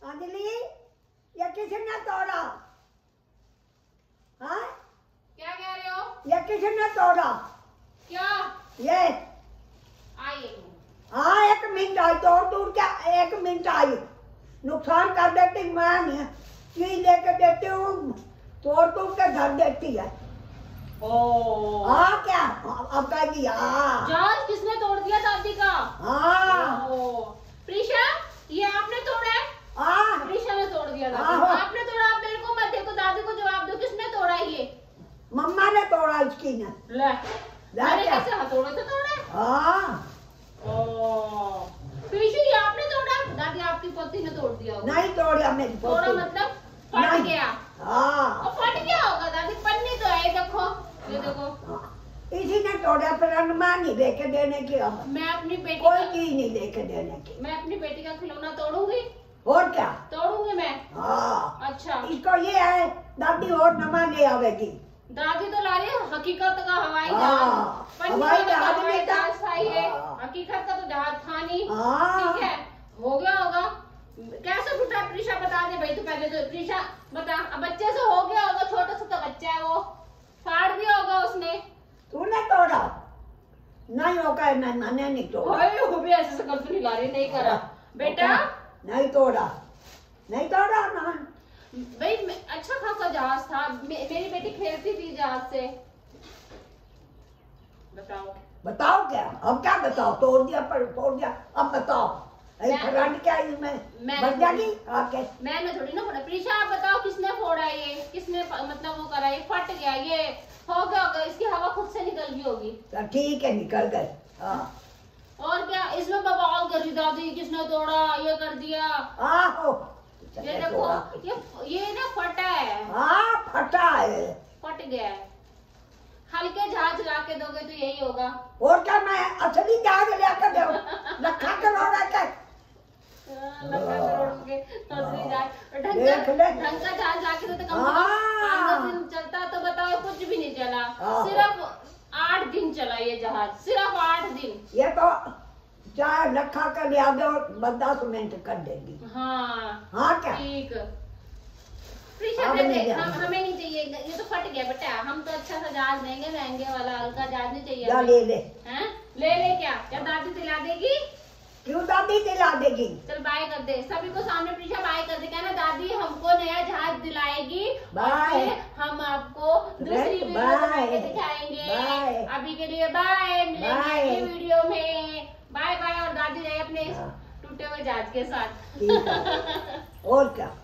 अंजलि, ये किसने तोड़ा? हाँ? क्या कह रहे हो? ये किसने तोड़ा? क्या? ये आइए। हाँ, 1 मिनट आई, तोड़ क्या 1 मिनट आई, नुकसान कर देती मैं नहीं, चीज लेके देती हूँ, तोड़ के धर देती है। हाँ क्या? अब कहेगी हाँ। जहाज किसने तोड़ दिया दादी का? हाँ। प्रीशा, ये आपने तोड़ा है? हाँ। प्रीशा ने तोड़ दिया दादी। आपने तोड़ा, आप मेरे को मत देखो, दादी को जवाब दो, किसने तोड़ा ये? मम्मा ने तोड़ा इसकी ने। ले, मैंने कैसे हथौड़े से तोड़ा? हाँ। प्रीशा, ये आपने तोड़ा? दादी आपकी पोती ने तोड़ दिया होगा। नहीं तोड़ा मेरी पोती। तोड़ा मतलब फट गया। हाँ। और फट गया होगा दादी, पन्नी तो है, देखो ये देखो। इसी ने तोड़ा, फिर अनुमान नहीं लेके देने की। अब मैं अपनी बेटी कोई चीज नहीं लेके देने की। मैं अपनी बेटी का खिलौना तोड़ूंगी? और क्या? तोड़ूंगी मैं। हाँ। अच्छा, इसको ये है दादी और नमा ले आवेगी। दादी तो ला रही है हकीकत का हवाई जहाज। हाँ, हवाई जहाज में था। हकीकत का तो जहाज था नहीं। हाँ। ठीक है, हो गया होगा। कैसे टूटा प्रीशा, बता दे भाई, तू पहले तो प्रीशा बता। अब बच्चे से हो गया होगा, छोटा सा तो बच्चा है, वो फाड़ दिया होगा उसने। तूने तोड़ा? नहीं होगा, मैंने नहीं तोड़ा। वो भी ऐसे शकल तो नहीं ला रही, नहीं करा बेटा। नहीं तोड़ा, नहीं तोड़ा ना भाई। अच्छा खासा जहाज था, मेरी बेटी खेलती थी जहाज से। बताओ बताओ क्या? अब क्या बताओ? तोड़ दिया पर तोड़ दिया, अब बताओ। फ्रेंड क्या इसमें बन जाएगी आके? मैंने थोड़ी ना फोड़ा। प्रीशा, आप बताओ किसने फोड़ा ये? किसने मतलब वो करा? ये फट गया, ये हो गया होगा, इसकी हवा खुद से निकल गई होगी। ठीक है, निकल गए। हाँ। और क्या इसमें बवाल कर रही दादी, किसने तोड़ा, ये कर दिया। आहो, ये देखो, ये ना फटा है। हाँ, फटा है, फट गया है। हल्के जहाज ला के दोगे तो यही होगा। और क्या? मैं असली जहाज लेकर दो, लखा करोड़ का। लखा करोड़ के असली जहाज, ढंग का जहाज लाके दो तो कम से कम 5-10 दिन चलता। तो बताओ, कुछ भी नहीं चला, सिर्फ 8 दिन चला ये जहाज, सिर्फ 8 दिन। ये तो चाहे लखा कर लिया दो, 10 मिनट कर देगी। हाँ हाँ क्या? ठीक। हमें नहीं चाहिए, ये तो फट गया बेटा। हम तो अच्छा सा जहाज देंगे, महंगे वाला, हल्का जहाज नहीं चाहिए। ले हैं? ले क्या? क्या दादी दिला देगी? क्यों दादी दिला देगी? चल बाय कर दे सभी को सामने। प्रीशा बाय कर दे, कहना दादी हमको नया जहाज दिलाएगी, बाय। हम आपको दूसरी वीडियो बना के दिखाएंगे। अभी के लिए बाय, मिलेंगे अगली वीडियो में। Bye bye. और दादी रहे अपने टूटे हुए जहाज के साथ। और क्या?